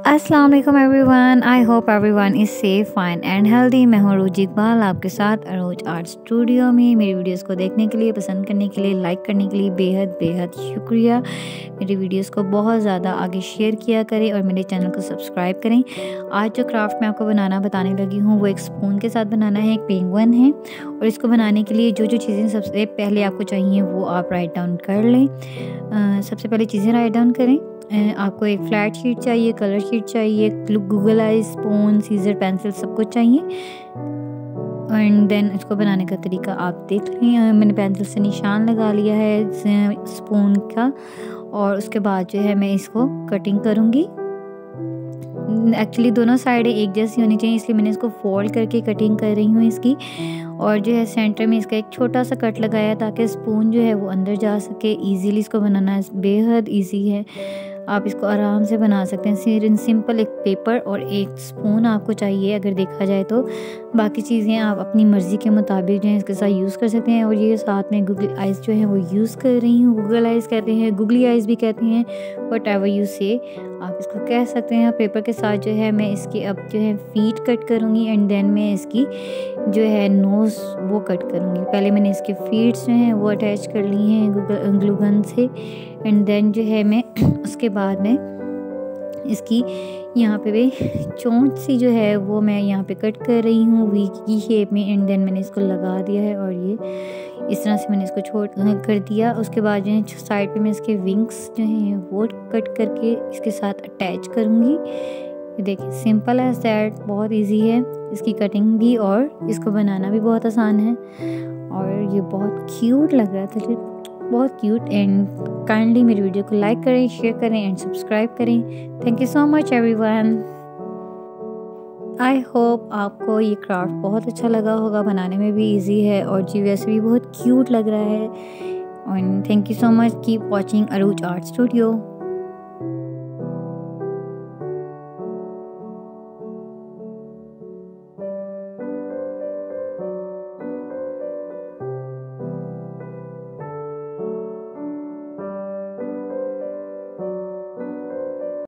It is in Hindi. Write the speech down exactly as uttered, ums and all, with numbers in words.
अस्सलाम वालेकुम everyone, I hope everyone is safe fine and healthy. मैं हूँ रोजी इकबाल आपके साथ अरोज आर्ट स्टूडियो में। मेरी वीडियोस को देखने के लिए, पसंद करने के लिए, लाइक करने के लिए बेहद बेहद शुक्रिया। मेरी वीडियोस को बहुत ज़्यादा आगे शेयर किया करें और मेरे चैनल को सब्सक्राइब करें। आज जो क्राफ्ट मैं आपको बनाना बताने लगी हूँ वो एक स्पून के साथ बनाना है, एक पेंगुइन है। और इसको बनाने के लिए जो जो चीज़ें सबसे पहले आपको चाहिए वो आप राइट डाउन कर लें। आ, सबसे पहले चीज़ें राइट डाउन करें। आपको एक फ्लैट शीट चाहिए, कलर शीट चाहिए, googly eye, spoon, scissor, pencil सब कुछ चाहिए। एंड देन इसको बनाने का तरीका आप देख लें। मैंने पेंसिल से निशान लगा लिया है स्पून का और उसके बाद जो है मैं इसको कटिंग करूँगी। एक्चुअली दोनों साइडें एक जैसी होनी चाहिए, इसलिए मैंने इसको फोल्ड करके कटिंग कर रही हूँ इसकी। और जो है सेंटर में इसका एक छोटा सा कट लगाया ताकि स्पून जो है वो अंदर जा सके। इजीली इसको बनाना बेहद इजी है, आप इसको आराम से बना सकते हैं। सिंपल एक पेपर और एक स्पून आपको चाहिए अगर देखा जाए तो। बाकी चीज़ें आप अपनी मर्ज़ी के मुताबिक जो है इसके साथ यूज़ कर सकते हैं। और ये साथ में गूगल आइज़ जो है वो यूज़ कर रही हूँ। गूगल आइज़ कहते हैं, गूगली आइज़ भी कहते हैं, वट एवर यू से आप इसको कह सकते हैं। पेपर के साथ जो है मैं इसकी अब जो है फीट कट करूँगी एंड देन मैं इसकी जो है नोज़ वो कट करूँगी। पहले मैंने इसके फीट्स जो हैं वो अटैच कर ली हैं गूगल ग्लू गन से एंड देन जो है मैं उसके बाद में इसकी यहाँ पे भी चोंच सी जो है वो मैं यहाँ पे कट कर रही हूँ वी की शेप में। एंड देन मैंने इसको लगा दिया है और ये इस तरह से मैंने इसको छोड़ कर दिया। उसके बाद जो है साइड पे मैं इसके विंग्स जो हैं वो कट करके इसके साथ अटैच करूँगी। देखिए सिंपल है दैट, बहुत इजी है इसकी कटिंग भी और इसको बनाना भी बहुत आसान है। और ये बहुत क्यूट लग रहा था, बहुत क्यूट। एंड काइंडली मेरी वीडियो को लाइक करें, शेयर करें एंड सब्सक्राइब करें। Thank you so much everyone. I hope आपको ये क्राफ्ट बहुत अच्छा लगा होगा, बनाने में भी इजी है और जी वैसे भी बहुत क्यूट लग रहा है। And thank you so much, keep watching Aroz art studio.